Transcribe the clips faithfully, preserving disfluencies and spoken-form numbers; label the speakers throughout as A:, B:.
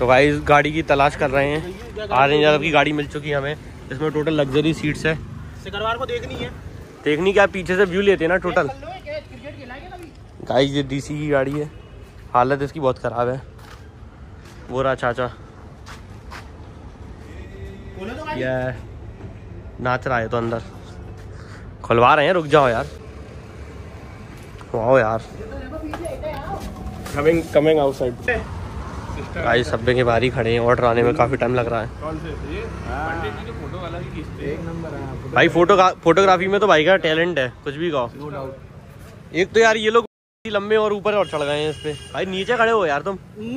A: तो भाई गाड़ी की तलाश कर रहे हैं, आ रहे हैं, की गाड़ी मिल चुकी है हमें। इसमें टोटल लग्जरी सीट्स है।
B: सिकरवार को देखनी है,
A: देखनी क्या, पीछे से व्यू लेते हैं ना टोटल। गाइस ये डीसी की गाड़ी है, हालत इसकी बहुत ख़राब है। वो रहा चाचा, ये नाच रहा है तो अंदर खुलवा रहे हैं। रुक जाओ यार, वाओ यार, कमिंग कमिंग आउटसाइड। गाइस सब्बे के बाहर ही खड़े हैं, ऑर्डर आने में काफ़ी टाइम लग रहा है।
C: कौन से ये पंडित जी के फोटो वाला की किस्त एक नंबर है
A: भाई। फोटो फोटोग्राफी में तो भाई का टैलेंट है, कुछ भी कहो। एक तो यार ये लोग लंबे और ऊपर और चढ़ गए हैं इस पे। भाई नीचे खड़े हो यार तुम,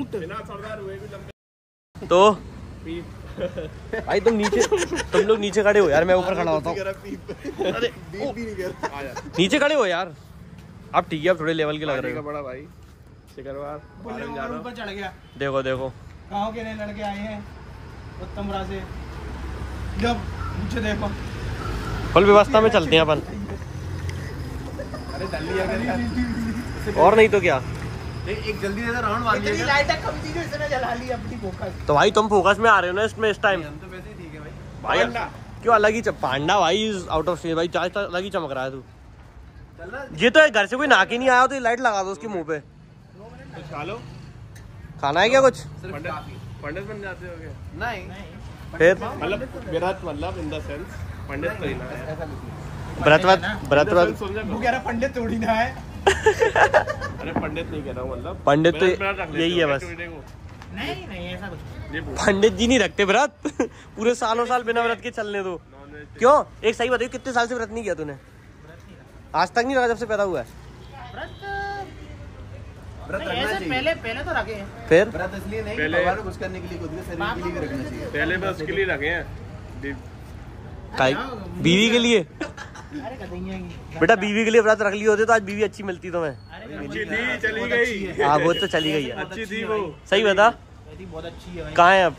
A: तो भाई तुम नीचे, तुम लोग नीचे खड़े हो यार, मैं ऊपर खड़ा होता हूँ। अरे नीचे खड़े हो यार। अब ठीक है, अब थोड़े लेवल के लग रहे हो।
C: बड़ा भाई सिकरवार
B: ऊपर चढ़ गया।
A: देखो देखो
B: गाँव के नए लड़के आए हैं उत्तम राज से, जब नीचे देखो
A: फुल व्यवस्था में चलते हैं अपन।
C: अरे जल्दी
A: और नहीं तो क्या,
C: एक जल्दी से राउंड मार लिया।
B: लाइट कम थी, इसने जला ली अपनी फोकस।
A: तो भाई तुम फोकस में आ रहे हो ना इसमें इस टाइम।
C: हम तो वैसे ही ठीक है
A: भाई क्यों अलग ही पांडा भाई आउट ऑफ स्टेज भाई, चार्ज अलग ही चमक रहा है तू। ये तो घर से कोई नहा के नहीं आया तो ये लाइट लगा दो उसके मुंह पे।
C: कुछ खा लो,
A: खाना है क्या कुछ?
C: पंडित बन जाते हो क्या? नहीं,
A: फिर
C: मतलब विराट, मतलब इन द सेंस पंडित तो ही ना है।
A: व्रतवत व्रतवत
B: वो कह रहा पंडित थोड़ी ना है।
C: अरे पंडित नहीं कह रहा हूँ, मतलब
A: पंडित तो यही है बस।
B: नहीं नहीं ऐसा कुछ।
A: पंडित जी नहीं रखते व्रत। पूरे सालों साल बिना व्रत के चलने दो। क्यों? एक सही बताइए, कितने साल से व्रत नहीं किया तूने? आज तक नहीं रखा जब से पैदा हुआ है?
B: व्रत पहले पहले तो रखे हैं।
A: फिर
C: व्रत इसलिए नहीं, भगवान को खुश करने के लिए, खुद के शरीर के लिए भी रखना चाहिए। पहले बस उसके लिए रखे हैं,
A: बीवी के लिए। बेटा बीवी के लिए व्रत रख लिए होते तो आज बीवी अच्छी मिलती तुम्हें।
C: अच्छी थी, चली गई।
A: हाँ वो तो चली गई है,
C: अच्छी थी वो,
A: सही बता।
B: बहुत अच्छी है।
A: कहाँ है अब?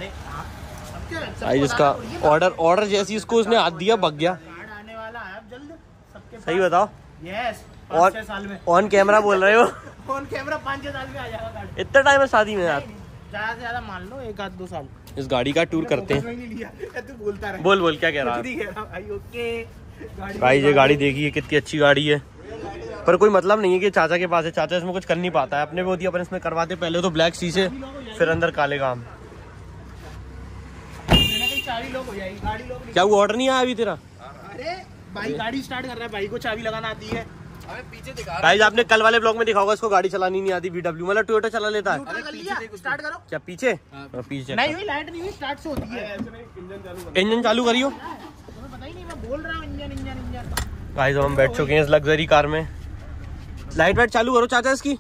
A: भाई जिसका ऑर्डर ऑर्डर जैसी उसको उसने हाथ दिया, भग गया।
B: आने वाला है अब जल्द सबके।
A: सही बताओ।
B: यस,
A: और
B: साल में
A: ऑन कैमरा बोल रहे हो?
B: ऑन कैमरा पाँच छह साल में आ जाएगा।
A: इतना टाइम है शादी में यार?
B: ज्यादा से ज्यादा मान लो एक आध दो साल।
A: इस गाड़ी का टूर करते हैं।
B: तू बोलता रहे।
A: बोल बोल क्या कह रहा है
B: भाई? ओके
A: भाई, ये गाड़ी देखिए कितनी अच्छी गाड़ी है, पर कोई मतलब नहीं है कि चाचा के पास है। चाचा इसमें कुछ कर नहीं पाता है, अपने को दिया अपन इसमें करवाते। पहले तो ब्लैक शीशे, फिर अंदर काले काम। क्या वो ऑर्डर नहीं आया अभी तेरा?
B: अरे भाई गाड़ी स्टार्ट कर रहा है, भाई को चाबी लगाना आती है। हमें पीछे दिखा।
A: भाई आपने कल वाले ब्लॉग में देखा होगा, इसको गाड़ी चलानी नहीं आती। बीडब्ल्यू मतलब टोयोटा चला लेता है।
B: स्टार्ट करो।
A: क्या पीछे? पीछे
B: नहीं हुई, लाइट नहीं हुई, स्टार्ट से होती है।
A: इंजन चालू करियो।
B: तुम्हें पता ही नहीं, मैं बोल रहा हूँ इंजन इंजन इंजन।
A: गाइस हम बैठ चुके हैं इस लग्जरी कार में। लाइट वाइट चालू करो चाचा इसकी।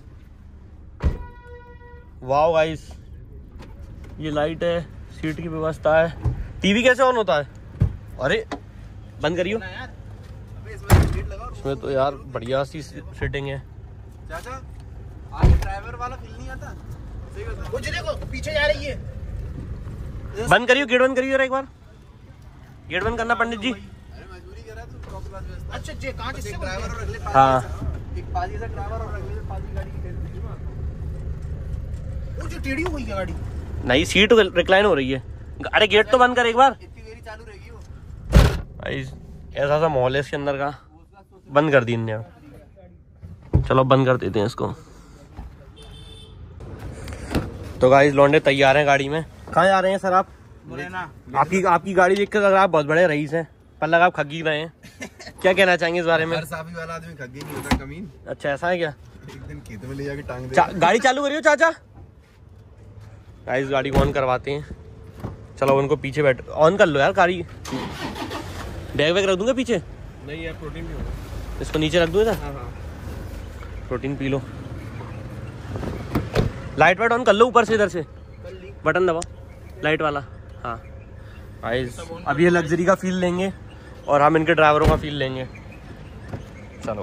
A: वाओ गाइस, ये लाइट है, सीट की व्यवस्था है। टीवी कैसे ऑन होता है? अरे बंद करियो। इसमें तो यार बढ़िया सी सेटिंग है।
C: चाचा आगे ड्राइवर वाला फील नहीं आता?
B: कुछ देखो पीछे जा रही है।
A: बंद करियो, गेट बंद करियो एक बार। गेट बंद करना पंडित जी।
C: अरे मजबूरी कर रहा तू, प्रॉपर बात व्यवस्था।
B: अच्छा जी, कहां किससे
C: ड्राइवर और अगले
A: हाँ
C: एक पाजी से ड्राइवर और अगले पाजी गाड़ी की टेढ़ी हुई।
B: वो जो टेढ़ी हो गई है गाड़ी।
A: नहीं, सीट रिक्लाइन हो रही है। अरे गेट तो बंद कर एक बार।
C: इतनी देरी चालू रहेगी वो।
A: भाई ऐसा सा माहौल है इसके अंदर का। बंद कर दी इनने। चलो बंद कर देते हैं इसको। तो गाइस लौंडे तैयार हैं गाड़ी में। कहाँ जा रहे हैं सर आप? आपकी आपकी गाड़ी देख कर लग रहा है आप बहुत बड़े रईस हैं, पर लगा आप खग्गी रहे हैं। क्या कहना चाहेंगे इस बारे में?
C: हर साफी वाला आदमी खग्गी नहीं होता, कमीन।
A: अच्छा ऐसा है क्या?
C: एक दिन खेत में ले जाके टांग दे।
A: चा, गाड़ी चालू करियो चाचा। गाइस गाड़ी को ऑन करवाते हैं। चलो उनको पीछे बैठ ऑन कर लो यार गाड़ी। बैग वैग रख दूंगा पीछे?
C: नहीं यार, प्रोटीन भी होगा।
A: इसको नीचे रख दूँ इधर?
C: हाँ हाँ,
A: प्रोटीन पी लो। लाइट वाइट ऑन कर लो ऊपर से, इधर से बटन दबाओ लाइट वाला। हाँ गाइस अब ये लग्जरी का फील लेंगे और हम इनके ड्राइवरों का फील लेंगे। चलो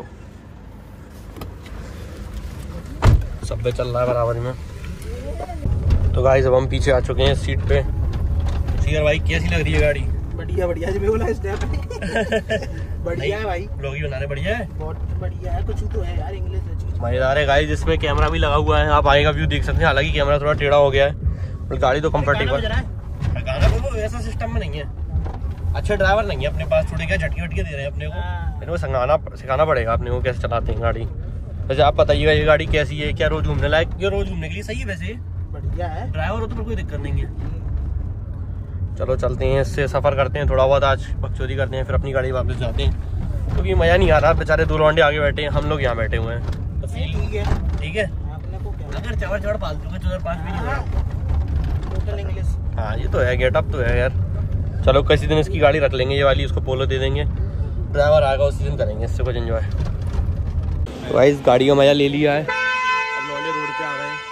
A: सब पे चल रहा है बराबर में। तो गाइस अब हम पीछे आ चुके हैं सीट पे। सीयर भाई कैसी लग रही है गाड़ी?
B: बढ़िया बढ़िया जी, बोला स्टेप बढ़िया है भाई।
A: ब्लॉग ही बना रहे, बढ़िया है,
B: बहुत बढ़िया है। कुछ तो है यार, इंग्लिश
A: मजेदार है गाइस। जिसमें कैमरा भी लगा हुआ है, आप आगे का व्यू देख सकते हैं। हालांकि कैमरा थोड़ा टेढ़ा हो गया है, गाड़ी तो कंफर्टेबल। गाना वो वैसा सिस्टम में नहीं है, अच्छे ड्राइवर नहीं है अपने पास, थोड़े क्या झटके वटके दे रहे हैं अपने को, इनको सिखाना सिखाना पड़ेगा अपने को कैसे चलाते हैं गाड़ी। वैसे आप बताइएगा ये गाड़ी कैसी है, क्या रोज घूमने लायक? ये रोज घूमने के लिए सही है, वैसे
B: बढ़िया है,
A: ड्राइवर हो तो कोई दिक्कत नहीं है। चलो चलते हैं, इससे सफर करते हैं थोड़ा बहुत, आज बकचोदी करते हैं, फिर अपनी गाड़ी वापस जाते हैं, क्योंकि तो मजा नहीं आ रहा। बेचारे दो लौंडे आगे बैठे हैं, हम लोग यहाँ बैठे हुए हैं, तो
B: ठीक है
A: ठीक है। अगर चढ़ चढ़ फालतू के चौदह पाँच भी नहीं हो रहा,
B: टोटल इंग्लिश।
A: हाँ ये तो है, गेटअप तो है यार। चलो किसी दिन इसकी गाड़ी रख लेंगे, ये वाली, उसको पोलो दे देंगे, ड्राइवर आएगा उसी दिन करेंगे इससे कुछ एंजॉय। तो भाई इस गाड़ी का मजा ले लिया है, अब लौंडे रोड पे आ गए हैं।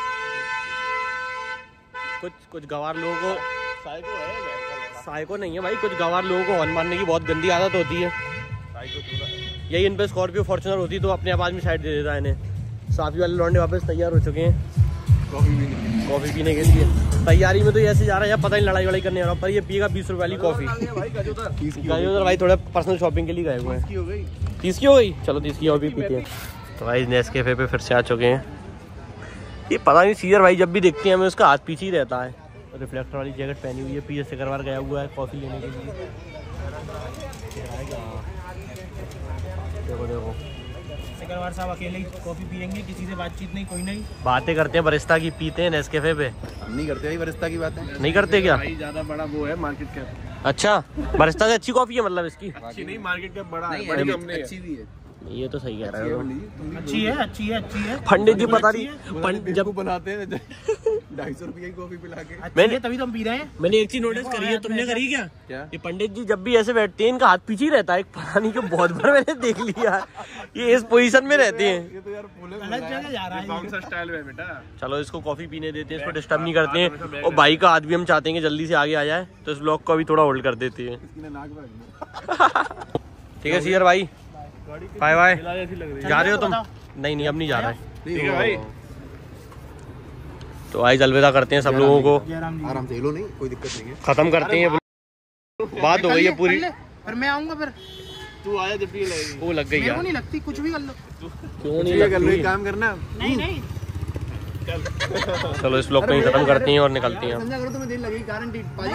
A: कुछ कुछ गवार लोगों को साइको है, साइको नहीं है भाई, कुछ गवार लोगों को हॉर्न मारने की बहुत गंदी आदत होती है। यही इन पे स्कॉर्पियो फॉर्च्यूनर होती तो अपने आवाज में साइड दे देता है इन्हें। साफी वाले लौंडे वापस तैयार हो चुके हैं
C: कॉफी पीने
A: कॉफी पीने के लिए। तैयारी में तो ऐसे जा रहा है यार, पता नहीं लड़ाई वड़ाई करने जा रहा, पर ये पिएगा बीस रुपए वाली कॉफी। गए उधर भाई, थोड़ा पर्सनल शॉपिंग के लिए गए हुए हैं। तीस की हो गई, चलो तीस की और भी पीते हैं। तो भाई नेस्कैफे पे फिर से आ चुके हैं। ये पता नहीं सीजर भाई जब भी देखते हैं हमें उसका हाथ पीछे ही रहता है। रिफ्लेक्टर वाली जैकेट पहनी हुई है, पीछे से करवार गया हुआ है कॉफी लेने के लिए। देखो देखो
B: सिकरवार साहब अकेले ही कॉफी पियेंगे, किसी से बातचीत नहीं, कोई नहीं,
A: बातें करते हैं बरिस्ता की, पीते हैं नेस्कैफे पे।
C: हम नहीं करते भाई बरिस्ता की बातें,
A: नहीं करते क्या?
C: भाई ज्यादा बड़ा वो है मार्केट कैप।
A: अच्छा, बरिस्ता से अच्छी कॉफी है मतलब इसकी?
C: अच्छी नहीं, मार्केट कैप बड़ा है, बड़ी कंपनी है, अच्छी भी है।
A: ये तो सही कह रहा है,
B: अच्छी है अच्छी है अच्छी है।
A: पंडित जी पता नहीं पंडित जब
C: बनाते हैं ढाई सौ रुपये की कॉफी पिला के,
B: मैंने तभी तो हम पी रहे हैं।
A: मैंने एक चीज नोटिस करी है, तुमने करी क्या?
C: क्या?
A: ये पंडित जी जब भी ऐसे बैठते हैं इनका हाथ पीछे ही रहता है, पता नहीं क्यों, बहुत बार मैंने देख लिया ये इस पोजीशन में रहते हैं।
C: ये तो यार फूले
B: अलग जगह जा रहा है,
C: कौन सा स्टाइल है बेटा।
A: चलो इसको कॉफी पीने देते हैं, इसको डिस्टर्ब नहीं करते हैं, और भाई का हाथ भी हम चाहते हैं कि जल्दी से आगे आ जाए, तो इस ब्लॉग को अभी थोड़ा होल्ड कर देते हैं। ठीक है सीयर भाई, बाय बाय। जा रहे हो तुम? नहीं नहीं अब नहीं जा रहा है,
C: ठीक है भाई।
A: तो आज अलविदा करते हैं सब लोगों को,
C: आराम से लो, नहीं कोई दिक्कत नहीं है,
A: खत्म करते हैं। बात हो गई है पूरी,
B: फिर मैं आऊंगा, फिर
C: तू आया जब भी लगेगी,
A: वो लग गई
B: मेरे को
A: यार।
B: नहीं लगती, कुछ भी कर लो।
A: क्यों नहीं लगती?
C: काम करना।
B: नहीं नहीं
A: चलो इस ब्लॉग को ही खत्म करते हैं और निकलते हैं।
C: समझा करो, तुम्हें देर लगेगी गारंटी।